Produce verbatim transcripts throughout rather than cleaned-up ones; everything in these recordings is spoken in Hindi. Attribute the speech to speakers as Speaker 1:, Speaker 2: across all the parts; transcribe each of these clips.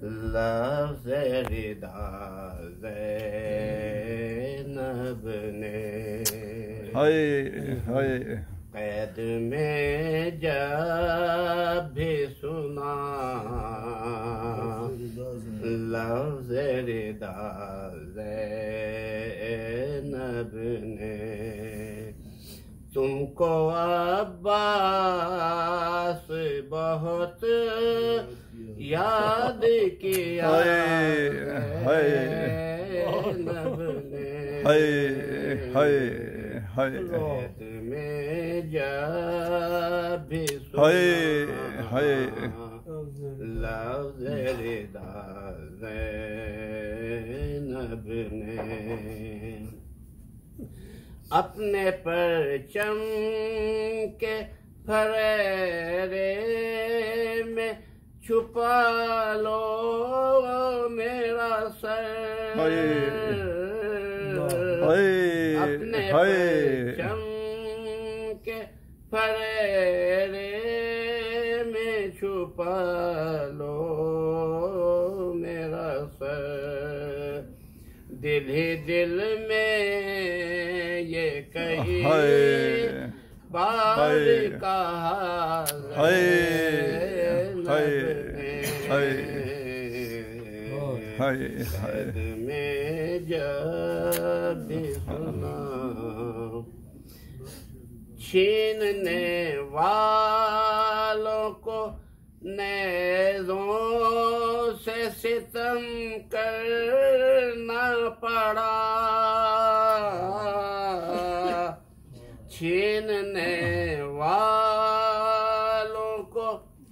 Speaker 1: लफ्ज़ रिदा ज़ैनब ने
Speaker 2: हाय हाय
Speaker 1: कैद में जब भी सुना लफ्ज़ रिदा ज़ैनब ने तुमको अब्बास बहुत याद किया ज़ैनब ने
Speaker 2: हाय हाय हाय
Speaker 1: कैद में जब भी
Speaker 2: हाय
Speaker 1: सुना
Speaker 2: हाय
Speaker 1: लफ्ज़ रिदा ज़ैनब ने अपने परचम के फरेरे में छुपा लो मेरा सर अपने परचम के फरेरे में छुपा लो मेरा सर दिल ही दिल में ये कही बार कहा कैद में जब भी सुना छीनने वालों को नेज़ों से सितम करना पड़ा छीनने वालों को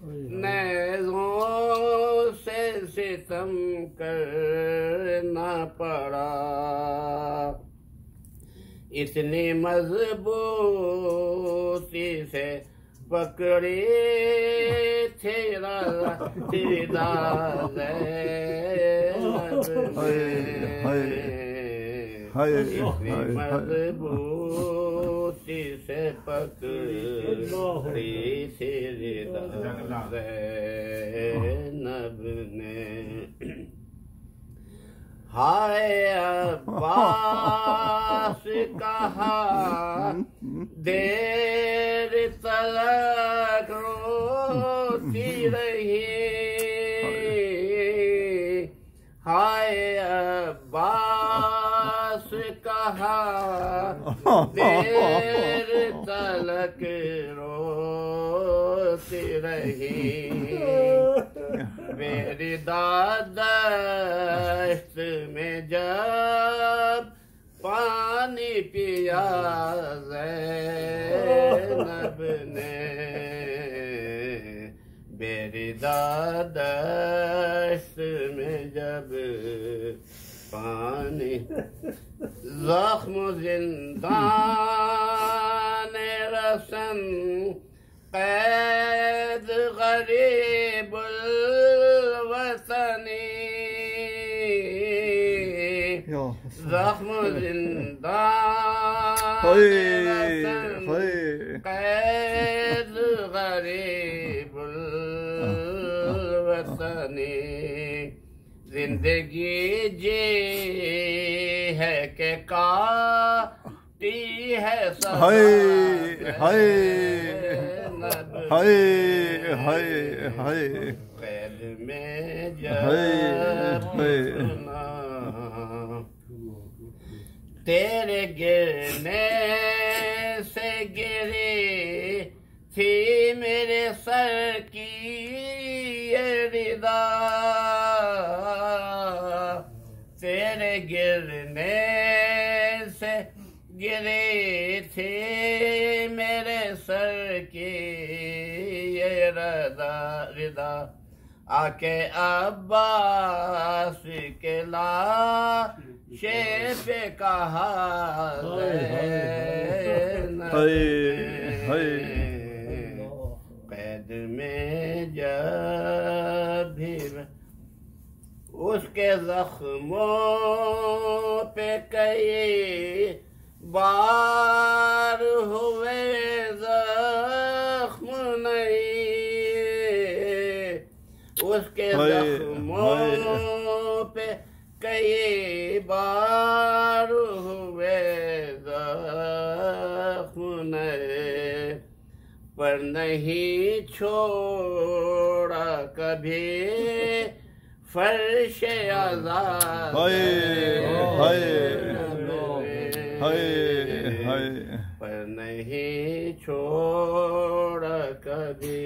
Speaker 1: नेज़ों से सितम करना पड़ा इतनी मजबूती से पकड़े थे रिदा इतनी मजबूती से पकड़ी थी रिदा ज़ैनब ने हाय अब्बास कहा देर तलक रोती रही हाय अब्बास कहा देर तलक रोती रही मेरी दादश्त में जब पानी पिया ज़ैनब ने मेरी दादश्त में जब पानी ज़ख्म ज़िंदान रसन कैद गरीबुल वतनी ज़ख्म ज़िंदान कैद गरीबुल वतनी जिंदगी जी है के काटी है
Speaker 2: हाय हाय हाय हाय हाय
Speaker 1: कैद में जब सुना तेरे गिरने से गिरी थी मेरे सर की ये रिदा तेरे गिरने से गिरी थी मेरे सर की ये रदा रिदा आके अब्बास के लाशे पे कहा कैद में जब भी उसके जख्मों पे कई बार हुए जख्म नहीं उसके जख्मों पे कई बार हुए जख्म पर नहीं छोड़ा कभी फर्श आज़ाद पर नहीं छोड़ा कभी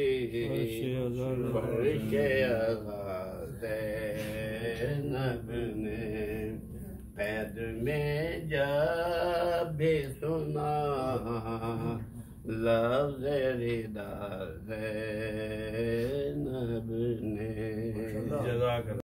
Speaker 1: फर्श आज़ाद नब ने पैद में जब भी सुना लफ्ज़ रिदा ज़ैनब ने।